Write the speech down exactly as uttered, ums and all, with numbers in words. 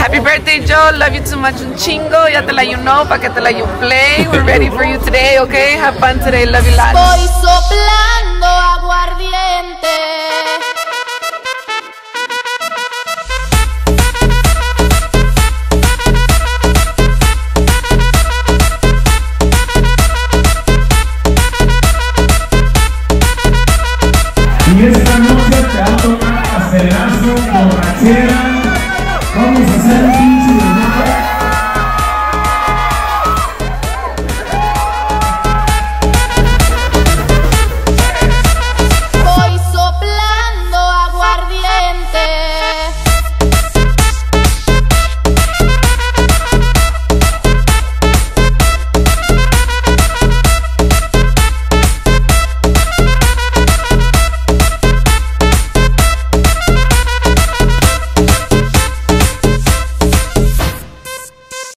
Happy birthday, Joe. Love you too much. Un chingo. Ya te la you know, pa' que te la you play. We're ready for you today, okay? Have fun today. Love you lots. Voy soplando aguardiente. Y esta noche te va a tocar acerazo, borrachera. Vamos a hacer un